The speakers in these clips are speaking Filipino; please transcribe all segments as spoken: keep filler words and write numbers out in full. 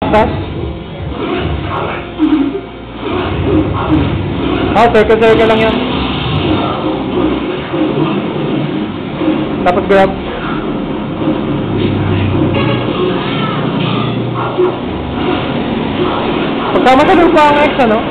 Patas? Oh, circle-circle lang yan. Tapos grab. Pagkama ka doon pa ang X, ano?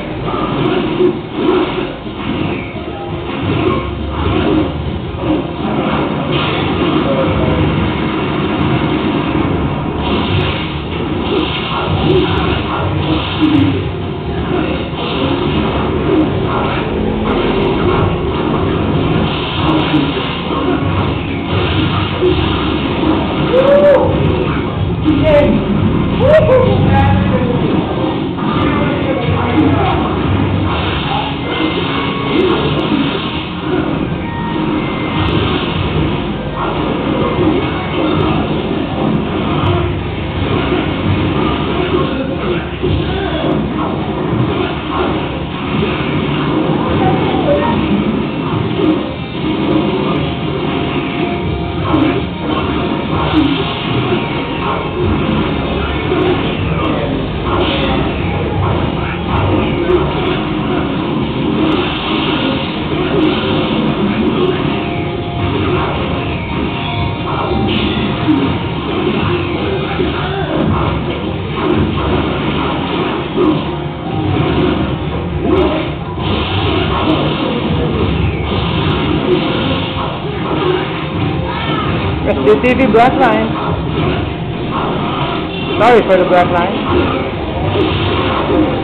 S D T V black line. Sorry for the black line.